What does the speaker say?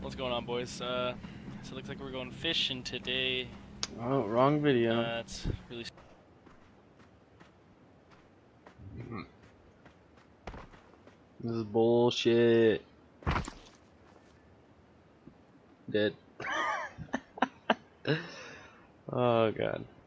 What's going on, boys? So it looks like we're going fishing today. Oh, wrong video. It's really. This is bullshit. Dead. Oh god.